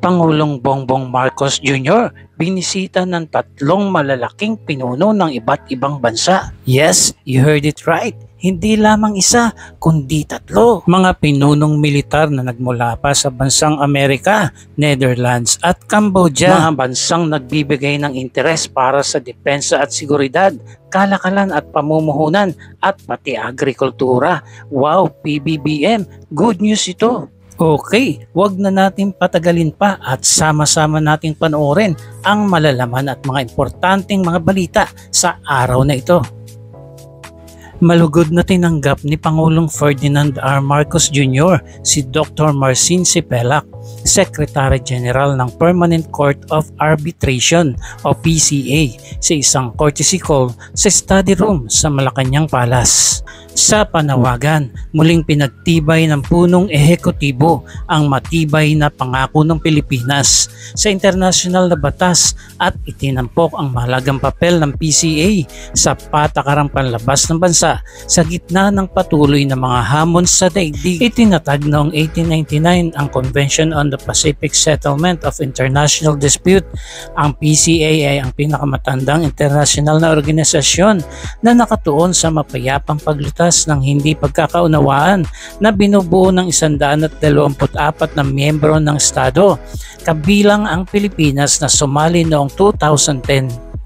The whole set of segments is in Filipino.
Pangulong Bongbong Marcos Jr. binisita ng tatlong malalaking pinuno ng iba't ibang bansa. Yes, you heard it right. Hindi lamang isa, kundi tatlo. Mga pinunong militar na nagmula pa sa bansang Amerika, Netherlands at Cambodia. Mga bansang nagbibigay ng interes para sa depensa at seguridad, kalakalan at pamumuhunan at pati agrikultura. Wow, PBBM, good news ito. Okay, wag na natin patagalin pa at sama-sama nating panoorin ang malalaman at mga importanteng mga balita sa araw na ito. Malugod na tinanggap ni Pangulong Ferdinand R. Marcos Jr. si Dr. Marcin Sipelac, Secretary General ng Permanent Court of Arbitration o PCA sa isang courtesy call sa study room sa Malacanang Palace. Sa panawagan, muling pinagtibay ng punong ehekutibo ang matibay na pangako ng Pilipinas sa internasyonal na batas at itinampok ang mahalagang papel ng PCA sa patakarang panlabas ng bansa sa gitna ng patuloy na mga hamon sa daigdig. Itinatag noong 1899 ang Convention on the Pacific Settlement of International Dispute. Ang PCA ay ang pinakamatandang internasyonal na organisasyon na nakatuon sa mapayapang paglutas ng hindi pagkakaunawaan na binubuo ng 124 na miyembro ng Estado, kabilang ang Pilipinas na sumali noong 2010.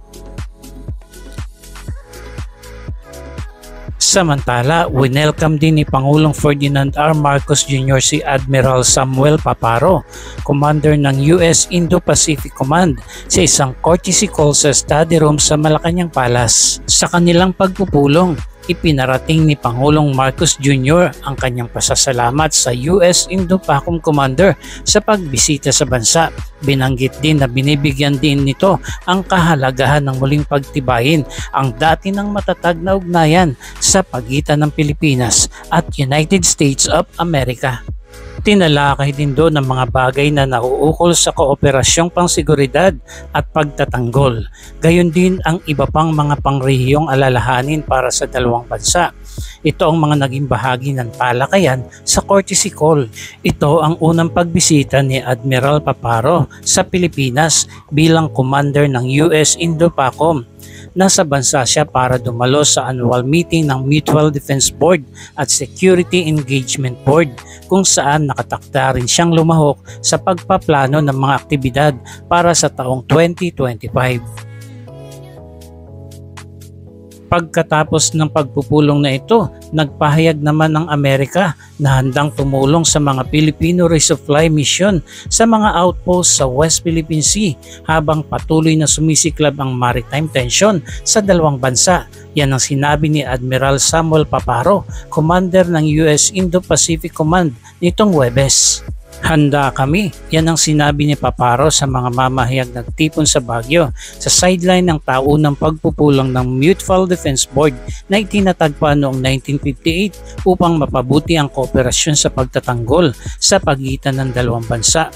Samantala, winelcome din ni Pangulong Ferdinand R. Marcos Jr. si Admiral Samuel Paparo, Commander ng US Indo-Pacific Command, sa isang courtesy call sa study room sa Malacanang Palace. Sa kanilang pagpupulong, ipinarating ni Pangulong Marcos Jr. ang kanyang pasasalamat sa US Indo-PACOM Commander sa pagbisita sa bansa. Binanggit din na binibigyan din nito ang kahalagahan ng muling pagtibayin ang dati ng matatag na ugnayan sa pagitan ng Pilipinas at United States of America. Tinalakay din doon ang mga bagay na nauukol sa kooperasyong pangseguridad at pagtatanggol. Gayon din ang iba pang mga pangrehiyong alalahanin para sa dalawang bansa. Ito ang mga naging bahagi ng talakayan sa courtesy call. Ito ang unang pagbisita ni Admiral Paparo sa Pilipinas bilang commander ng US Indo-PACOM. Nasa bansa siya para dumalo sa annual meeting ng Mutual Defense Board at Security Engagement Board, kung saan nakatakda rin siyang lumahok sa pagpaplano ng mga aktibidad para sa taong 2025. Pagkatapos ng pagpupulong na ito, nagpahayag naman ng Amerika na handang tumulong sa mga Filipino resupply mission sa mga outposts sa West Philippine Sea habang patuloy na sumisiklab ang maritime tension sa dalawang bansa. Yan ang sinabi ni Admiral Samuel Paparo, Commander ng US Indo-Pacific Command nitong Huwebes. Handa kami, yan ang sinabi ni Paparo sa mga mamahayag nagtipon sa Baguio sa sideline ng taunang pagpupulong ng Mutual Defense Board na itinatag pa noong 1958 upang mapabuti ang kooperasyon sa pagtatanggol sa pagitan ng dalawang bansa.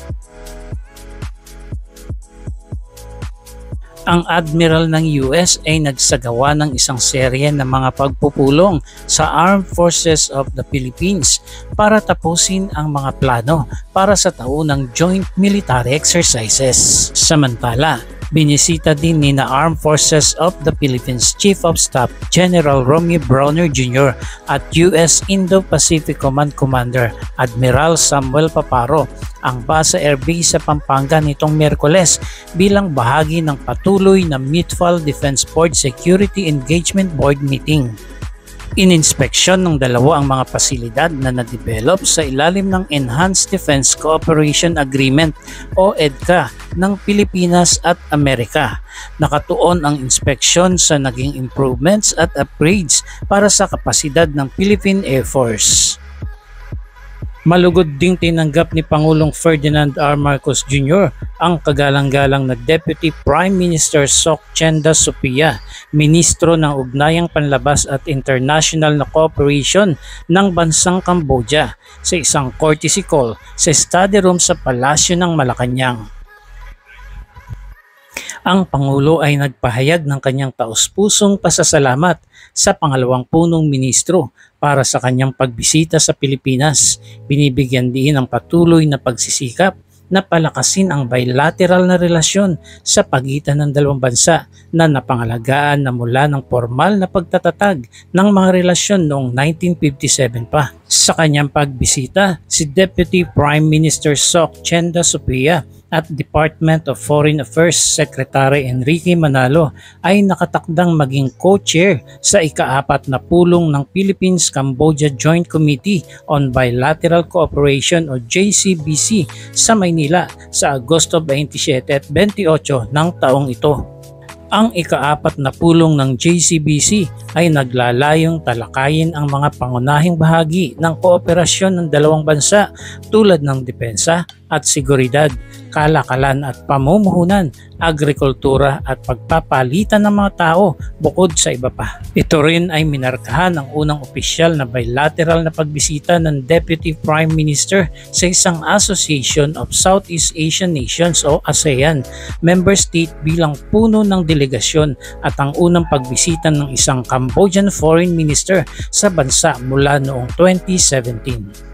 Ang Admiral ng US ay nagsagawa ng isang serye ng mga pagpupulong sa Armed Forces of the Philippines para tapusin ang mga plano para sa taunang Joint Military Exercises. Samantala, binisita din ni na Armed Forces of the Philippines Chief of Staff General Romeo Browner Jr. at US Indo-Pacific Command Commander Admiral Samuel Paparo ang base Air Base sa Pampanga nitong Miyerkules bilang bahagi ng patuloy na Mutual Defense Board Security Engagement Board meeting. Ininspeksyon ng dalawa ang mga pasilidad na na-develop sa ilalim ng Enhanced Defense Cooperation Agreement o EDCA ng Pilipinas at Amerika. Nakatuon ang inspeksyon sa naging improvements at upgrades para sa kapasidad ng Philippine Air Force. Malugod ding tinanggap ni Pangulong Ferdinand R. Marcos Jr. ang kagalang-galang na Deputy Prime Minister Sok Chenda Sopia, Ministro ng Ugnayang Panlabas at International na Cooperation ng bansang Cambodia, sa isang courtesy call sa study room sa Palasyo ng Malacanang. Ang Pangulo ay nagpahayag ng kanyang taus-pusong pasasalamat sa pangalawang punong ministro para sa kanyang pagbisita sa Pilipinas. Binibigyan din ng patuloy na pagsisikap na palakasin ang bilateral na relasyon sa pagitan ng dalawang bansa na napangalagaan na mula ng formal na pagtatatag ng mga relasyon noong 1957 pa. Sa kanyang pagbisita, si Deputy Prime Minister Sok Chenda Sophia at Department of Foreign Affairs Secretary Enrique Manalo ay nakatakdang maging co-chair sa ika-4 na pulong ng Philippines-Cambodia Joint Committee on Bilateral Cooperation o JCBC sa Maynila sa Agosto 27 at 28 ng taong ito. Ang ika-4 na pulong ng JCBC ay naglalayong talakayin ang mga pangunahing bahagi ng kooperasyon ng dalawang bansa tulad ng depensa at seguridad, kalakalan at pamumuhunan, agrikultura at pagpapalitan ng mga tao bukod sa iba pa. Ito rin ay minarkahan ang unang opisyal na bilateral na pagbisita ng Deputy Prime Minister sa isang Association of Southeast Asian Nations o ASEAN member state bilang puno ng delegasyon at ang unang pagbisita ng isang Cambodian Foreign Minister sa bansa mula noong 2017.